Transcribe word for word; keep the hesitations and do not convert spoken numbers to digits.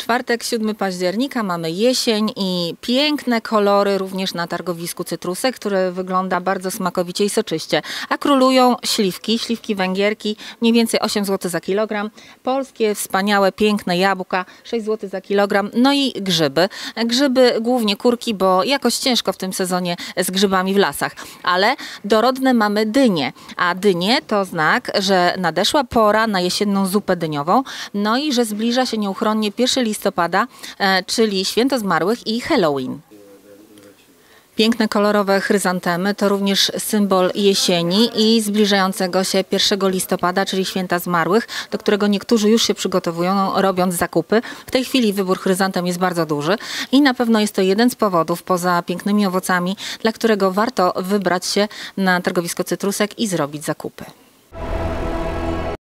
Czwartek, siódmego października, mamy jesień i piękne kolory również na targowisku Cytrusek, które wygląda bardzo smakowicie i soczyście. A królują śliwki, śliwki węgierki, mniej więcej osiem złotych za kilogram. Polskie, wspaniałe, piękne jabłka, sześć złotych za kilogram. No i grzyby. Grzyby, głównie kurki, bo jakoś ciężko w tym sezonie z grzybami w lasach. Ale dorodne mamy dynie, a dynie to znak, że nadeszła pora na jesienną zupę dyniową, no i że zbliża się nieuchronnie pierwszego listopada, e, czyli Święto Zmarłych i Halloween. Piękne, kolorowe chryzantemy to również symbol jesieni i zbliżającego się pierwszego listopada, czyli Święta Zmarłych, do którego niektórzy już się przygotowują, robiąc zakupy. W tej chwili wybór chryzantem jest bardzo duży i na pewno jest to jeden z powodów, poza pięknymi owocami, dla którego warto wybrać się na targowisko Cytrusek i zrobić zakupy.